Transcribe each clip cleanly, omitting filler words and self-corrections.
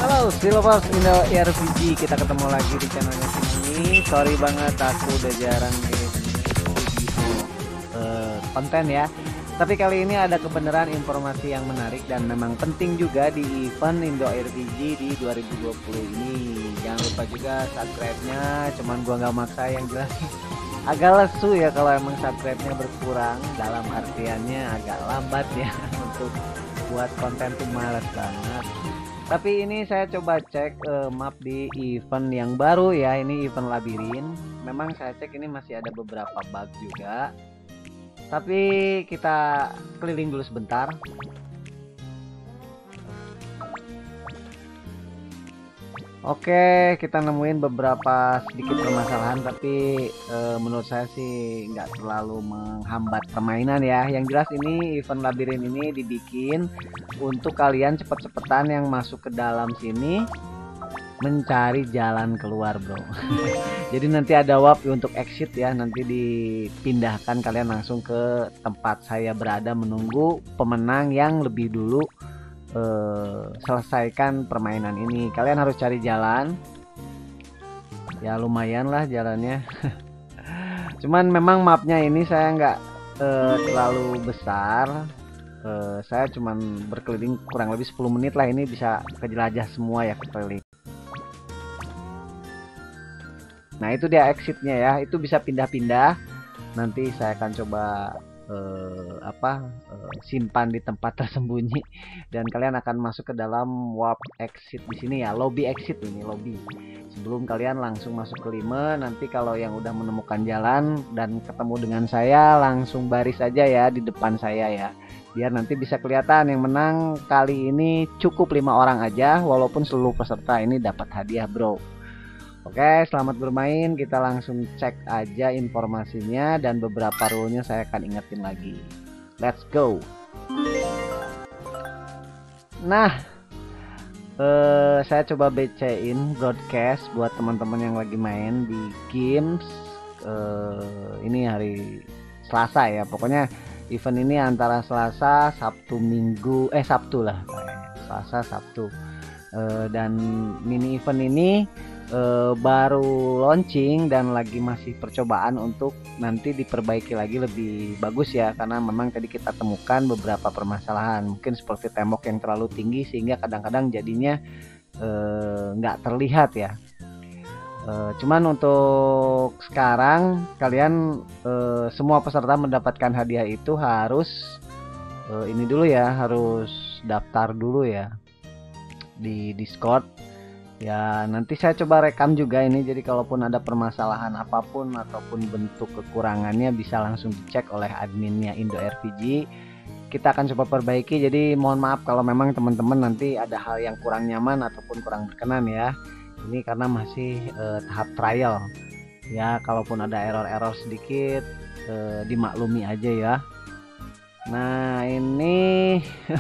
Halo, still lovers Indo RPG, kita ketemu lagi di channelnya sini. Sorry banget, aku udah jarang bikin video konten ya. Tapi kali ini ada kebenaran informasi yang menarik dan memang penting juga di event Indo RPG di 2020 ini. Jangan lupa juga subscribe-nya, cuman gua nggak maksa, yang jelas agak lesu ya kalau emang subscribe-nya berkurang, dalam artiannya agak lambat ya untuk buat konten tuh males banget. Tapi ini saya coba cek map di event yang baru ya, ini event labirin. Memang saya cek ini masih ada beberapa bug juga. Tapi kita keliling dulu sebentar. Oke, kita nemuin beberapa sedikit permasalahan, tapi menurut saya sih nggak terlalu menghambat permainan ya. Yang jelas ini event labirin ini dibikin untuk kalian cepet-cepetan yang masuk ke dalam sini mencari jalan keluar, bro. Jadi nanti ada warp untuk exit ya, nanti dipindahkan kalian langsung ke tempat saya berada menunggu pemenang yang lebih dulu selesaikan permainan ini. Kalian harus cari jalan ya, lumayan lah jalannya. Cuman memang mapnya ini saya nggak terlalu besar. Saya cuman berkeliling kurang lebih 10 menit lah, ini bisa kejelajah semua ya, keliling. Nah itu dia exitnya ya, itu bisa pindah-pindah. Nanti saya akan coba simpan di tempat tersembunyi dan kalian akan masuk ke dalam warp exit di sini ya, lobby exit, ini lobby. Sebelum kalian langsung masuk ke lima, nanti kalau yang udah menemukan jalan dan ketemu dengan saya langsung baris aja ya di depan saya ya, biar nanti bisa kelihatan yang menang. Kali ini cukup 5 orang aja, walaupun seluruh peserta ini dapat hadiah, bro. Oke, selamat bermain. Kita langsung cek aja informasinya dan beberapa rule-nya saya akan ingetin lagi. Let's go. Nah, saya coba BC-in broadcast buat teman-teman yang lagi main di games. Ini hari Selasa ya, pokoknya event ini antara Selasa, Sabtu, Minggu, Sabtu lah, Selasa, Sabtu. Dan mini event ini baru launching dan lagi masih percobaan untuk nanti diperbaiki lagi lebih bagus ya, karena memang tadi kita temukan beberapa permasalahan, mungkin seperti tembok yang terlalu tinggi sehingga kadang-kadang jadinya nggak terlihat ya. Cuman untuk sekarang kalian semua peserta mendapatkan hadiah itu harus ini dulu ya, harus daftar dulu ya di Discord. Ya nanti saya coba rekam juga ini, jadi kalaupun ada permasalahan apapun ataupun bentuk kekurangannya bisa langsung dicek oleh adminnya Indo RPG. Kita akan coba perbaiki, jadi mohon maaf kalau memang teman-teman nanti ada hal yang kurang nyaman ataupun kurang berkenan ya. Ini karena masih tahap trial ya, kalaupun ada error-error sedikit dimaklumi aja ya. Nah ini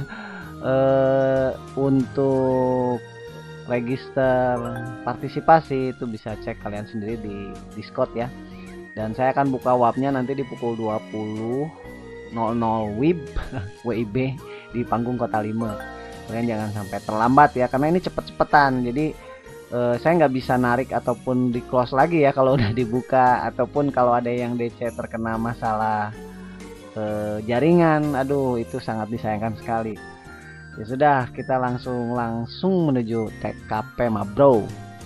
untuk register partisipasi itu bisa cek kalian sendiri di Discord ya. Dan saya akan buka WAP-nya nanti di pukul 20.00 WIB di panggung Kota 5. Kalian jangan sampai terlambat ya, karena ini cepet-cepetan. Jadi saya nggak bisa narik ataupun di close lagi ya kalau udah dibuka, ataupun kalau ada yang DC terkena masalah jaringan, aduh itu sangat disayangkan sekali. Ya sudah, kita langsung menuju TKP ma bro.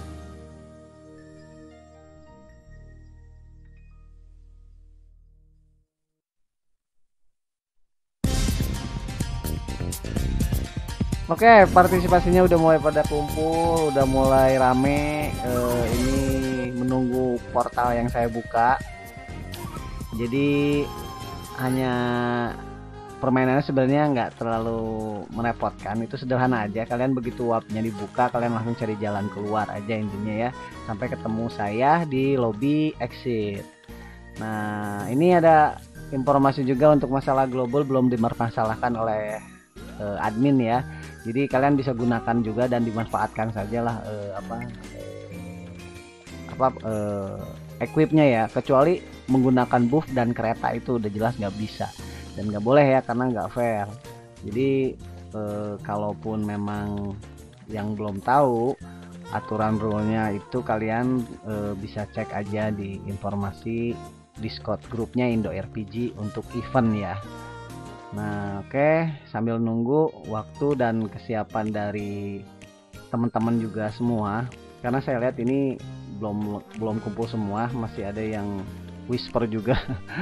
Oke, partisipasinya udah mulai pada kumpul, udah mulai rame. Ini menunggu portal yang saya buka. Jadi hanya permainannya sebenarnya nggak terlalu merepotkan, itu sederhana aja. Kalian begitu warpnya dibuka, kalian langsung cari jalan keluar aja intinya ya, sampai ketemu saya di lobby exit. Nah ini ada informasi juga untuk masalah global belum dipermasalahkan oleh admin ya, jadi kalian bisa gunakan juga dan dimanfaatkan sajalah equipnya ya, kecuali menggunakan buff dan kereta itu udah jelas nggak bisa dan nggak boleh ya, karena nggak fair. Jadi kalaupun memang yang belum tahu aturan rule-nya itu kalian bisa cek aja di informasi Discord grupnya Indo RPG untuk event ya. Nah, oke, sambil nunggu waktu dan kesiapan dari teman-teman juga semua, karena saya lihat ini belum kumpul semua, masih ada yang whisper juga.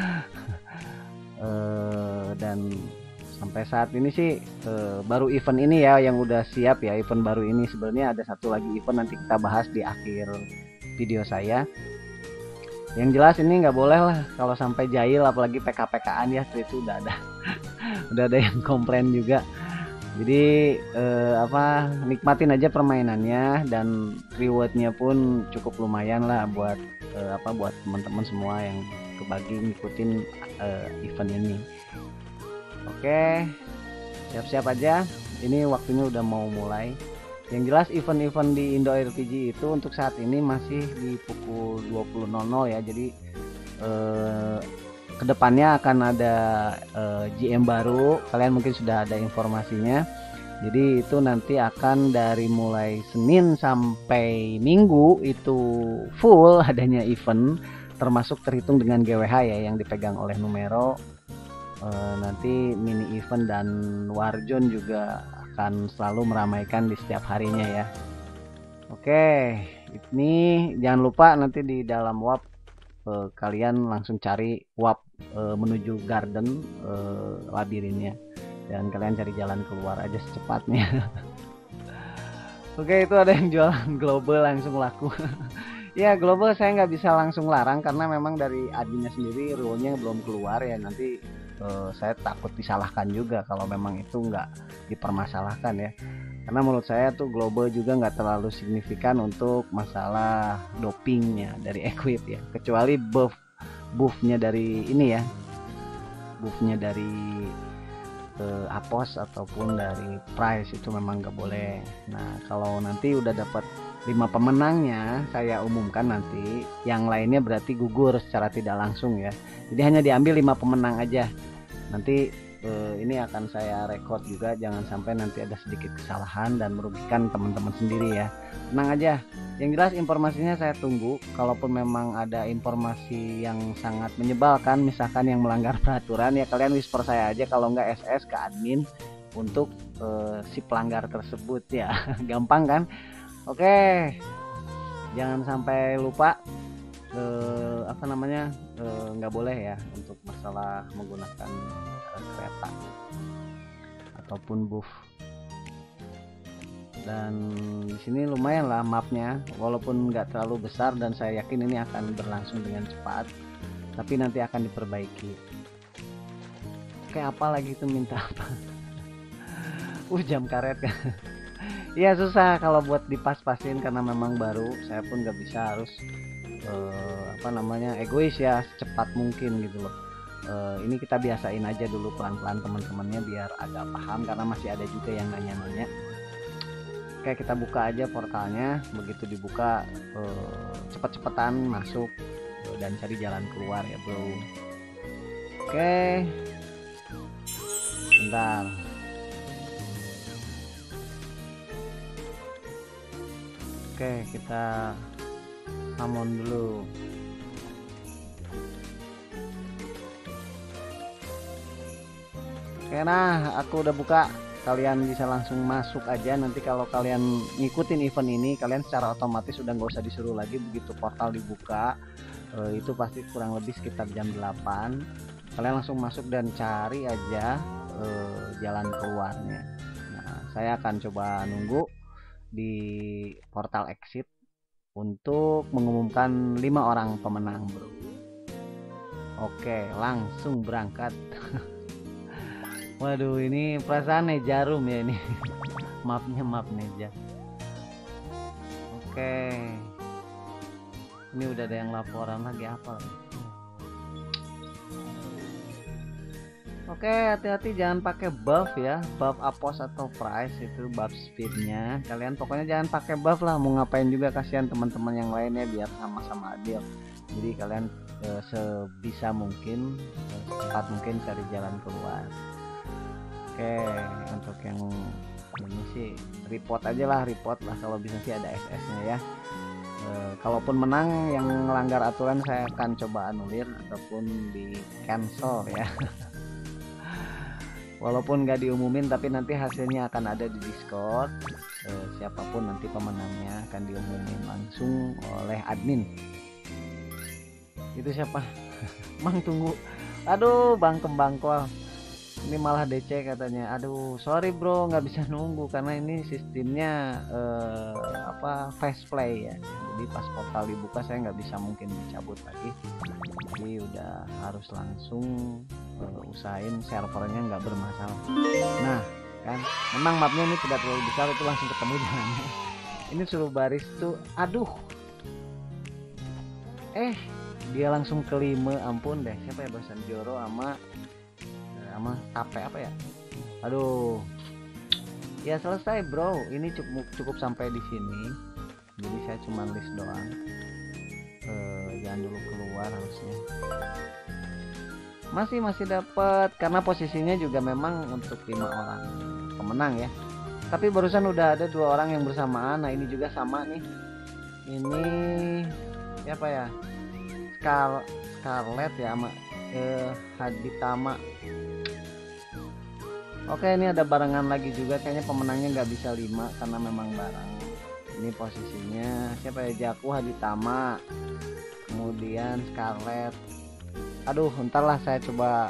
Dan sampai saat ini sih baru event ini ya yang udah siap ya, event baru ini. Sebenarnya ada satu lagi event, nanti kita bahas di akhir video saya. Yang jelas ini nggak boleh lah kalau sampai jahil, apalagi PK-PKan ya, itu udah ada udah ada yang komplain juga. Jadi nikmatin aja permainannya, dan rewardnya pun cukup lumayan lah buat buat teman-teman semua yang kebagi ngikutin event ini. Oke, siap-siap aja, ini waktunya udah mau mulai. Yang jelas event-event di Indo RPG itu untuk saat ini masih di pukul 20.00 ya. Jadi kedepannya akan ada GM baru, kalian mungkin sudah ada informasinya. Jadi itu nanti akan dari mulai Senin sampai Minggu itu full adanya event, termasuk terhitung dengan GWH ya yang dipegang oleh Numero. Nanti mini event dan Warzone juga akan selalu meramaikan di setiap harinya ya. Oke, ini jangan lupa nanti di dalam WAP kalian langsung cari WAP menuju garden labirinnya, dan kalian cari jalan keluar aja secepatnya. Oke, itu ada yang jualan global langsung laku. Ya, global saya nggak bisa langsung larang karena memang dari adminnya sendiri rule-nya belum keluar ya. Nanti saya takut disalahkan juga kalau memang itu nggak dipermasalahkan ya, karena menurut saya tuh global juga nggak terlalu signifikan untuk masalah dopingnya dari equip ya, kecuali buffnya dari ini ya, buffnya dari Apos ataupun dari price itu memang nggak boleh. Nah, kalau nanti udah dapat 5 pemenangnya saya umumkan, nanti yang lainnya berarti gugur secara tidak langsung ya. Jadi hanya diambil 5 pemenang aja. Nanti ini akan saya record juga, jangan sampai nanti ada sedikit kesalahan dan merugikan teman-teman sendiri ya. Tenang aja, yang jelas informasinya saya tunggu. Kalaupun memang ada informasi yang sangat menyebalkan, misalkan yang melanggar peraturan ya, kalian whisper saya aja, kalau nggak SS ke admin untuk si pelanggar tersebut ya. Gampang kan? Oke, jangan sampai lupa nggak boleh ya untuk masalah menggunakan kereta ataupun buff. Dan di sini lumayan lah mapnya, walaupun nggak terlalu besar, dan saya yakin ini akan berlangsung dengan cepat, tapi nanti akan diperbaiki. Oke, apa lagi itu minta apa? Jam karet kan. Iya, susah kalau buat dipas-pasin karena memang baru. Saya pun nggak bisa, harus egois ya, secepat mungkin gitu loh. Ini kita biasain aja dulu pelan-pelan teman-temannya biar agak paham, karena masih ada juga yang nanya-nanya. Oke, kita buka aja portalnya. Begitu dibuka, cepet-cepetan masuk dan cari jalan keluar ya bro. Oke, bentar. Oke, kita summon dulu. Oke, nah aku udah buka, kalian bisa langsung masuk aja. Nanti kalau kalian ngikutin event ini, kalian secara otomatis udah nggak usah disuruh lagi. Begitu portal dibuka, itu pasti kurang lebih sekitar jam 8, kalian langsung masuk dan cari aja jalan keluarnya. Nah, saya akan coba nunggu di portal exit untuk mengumumkan 5 orang pemenang bro. Oke, langsung berangkat. Waduh, ini perasaan jarum ya ini. Mapnya map Neja. Oke, ini udah ada yang laporan lagi, apa lagi? Oke, hati-hati jangan pakai buff ya, buff Apos atau price, itu buff speednya. Kalian pokoknya jangan pakai buff lah, mau ngapain juga, kasihan teman-teman yang lainnya, biar sama-sama adil. Jadi kalian sebisa mungkin, secepat mungkin cari jalan keluar. Oke, untuk yang Ini sih report aja lah, report lah, kalau bisa sih ada SS-nya ya. Kalaupun menang yang melanggar aturan saya akan coba anulir ataupun di cancel ya. Walaupun nggak diumumin tapi nanti hasilnya akan ada di Discord. Siapapun nanti pemenangnya akan diumumin langsung oleh admin. Itu siapa? Mang tunggu. Aduh, Bang Kembang Kol. Ini malah DC katanya. Aduh, sorry bro, nggak bisa nunggu karena ini sistemnya fast play ya. Jadi pas portal dibuka saya nggak bisa mungkin dicabut lagi. Jadi udah harus langsung usahain servernya nggak bermasalah. Nah, kan memang mapnya ini tidak terlalu besar, itu langsung ketemu jalannya. Ini suruh baris tuh, aduh. Dia langsung kelima, ampun deh. Siapa ya, Basan Joro sama Tape apa ya? Aduh. Ya selesai, bro. Ini cukup sampai di sini. Jadi saya cuma list doang. Jangan dulu keluar harusnya. Masih dapat karena posisinya juga memang untuk 5 orang pemenang ya. Tapi barusan udah ada 2 orang yang bersamaan. Nah, ini juga sama nih. Ini siapa ya? Scarlett ya sama Haditama. Oke, ini ada barengan lagi juga, kayaknya pemenangnya nggak bisa 5 karena memang bareng. Ini posisinya siapa ya? Jaku, Haditama, kemudian Scarlett. Aduh, entar lah saya coba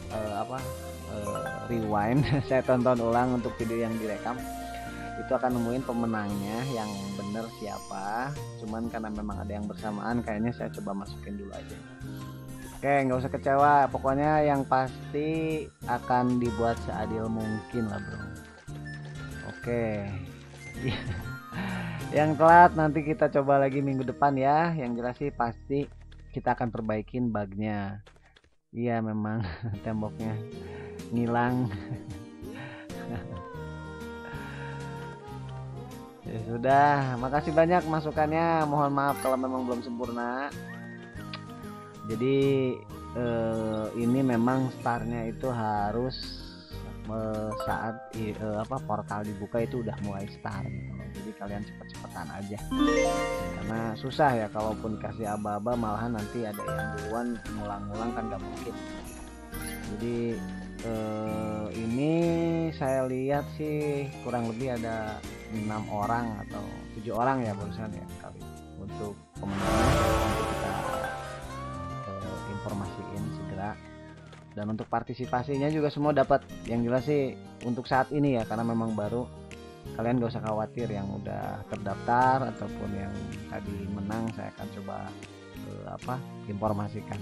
rewind. Saya tonton ulang untuk video yang direkam. Itu akan nemuin pemenangnya yang bener siapa. Cuman karena memang ada yang bersamaan, kayaknya saya coba masukin dulu aja. Oke, nggak usah kecewa. Pokoknya yang pasti akan dibuat seadil mungkin lah bro. Oke. Yang telat nanti kita coba lagi minggu depan ya. Yang jelas sih pasti kita akan perbaikin bugnya. Iya memang temboknya ngilang. Ya sudah, makasih banyak masukannya. Mohon maaf kalau memang belum sempurna. Jadi ini memang startnya itu harus saat portal dibuka itu udah mulai start gitu. Jadi kalian cepet-cepetan aja. Karena susah ya kalaupun dikasih aba-aba malahan nanti ada yang duluan ngulang-ngulang kan nggak mungkin. Jadi ini saya lihat sih kurang lebih ada 6 orang atau 7 orang ya barusan ya kali untuk pemenangnya. Kita informasiin segera. Dan untuk partisipasinya juga semua dapat. Yang jelas sih untuk saat ini ya karena memang baru, kalian gak usah khawatir yang udah terdaftar ataupun yang tadi menang saya akan coba informasikan.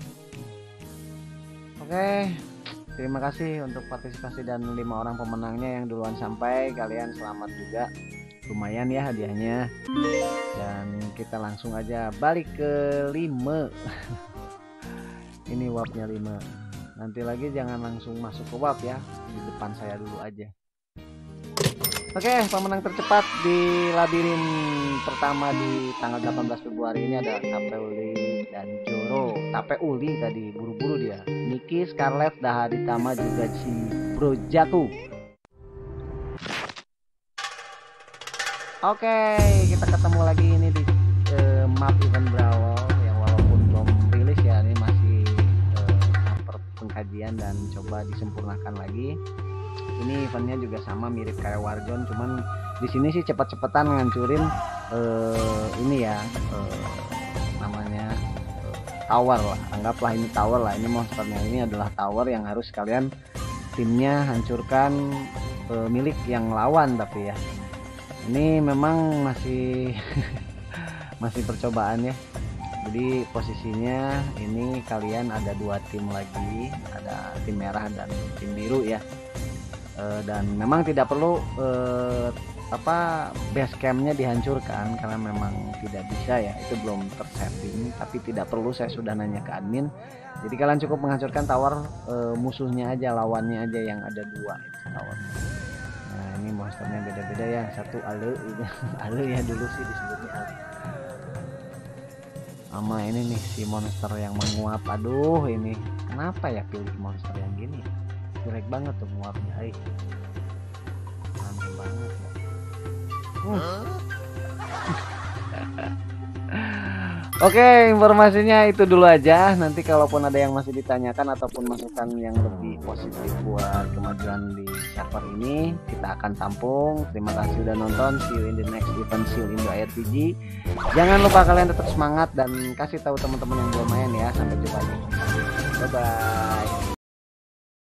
Oke. Terima kasih untuk partisipasi dan 5 orang pemenangnya yang duluan sampai. Kalian selamat juga. Lumayan ya hadiahnya. Dan kita langsung aja balik ke 5. Ini wapnya 5. Nanti lagi jangan langsung masuk ke wap ya. Di depan saya dulu aja. Oke, pemenang tercepat di labirin pertama di tanggal 18 Februari ini ada Tape Uli dan Joro. Tape Uli tadi buru-buru dia. Niki, Scarlett, Haditama juga si Bro Jatuh. Oke, kita ketemu lagi ini di map event Brawl yang walaupun belum rilis ya, ini masih pengkajian dan coba disempurnakan lagi. Ini eventnya juga sama mirip kayak Warzone, cuman di sini sih cepet-cepetan ngancurin ini ya namanya tower lah, anggaplah ini tower lah. Ini monsternya ini adalah tower yang harus kalian timnya hancurkan milik yang lawan. Tapi ya ini memang masih masih percobaan ya. Jadi posisinya ini kalian ada 2 tim lagi, ada tim merah dan tim biru ya. Dan memang tidak perlu base campnya dihancurkan karena memang tidak bisa ya, itu belum tersetting. Tapi tidak perlu, saya sudah nanya ke admin. Jadi kalian cukup menghancurkan tower musuhnya aja, lawannya aja yang ada 2 itu tower. Nah ini monsternya beda-beda ya, satu ale ya dulu sih disebutnya ale. Sama ini nih si monster yang menguap. Aduh ini kenapa ya pilih monster yang gini, jelek banget tuh nguapnya. Aneh banget. Oke, informasinya itu dulu aja. Nanti kalaupun ada yang masih ditanyakan ataupun masukan yang lebih positif buat kemajuan di server ini, kita akan tampung. Terima kasih udah nonton. See you in the next event Seal Indo RPG. Jangan lupa kalian tetap semangat dan kasih tahu teman-teman yang belum main ya. Sampai jumpa lagi. Bye bye.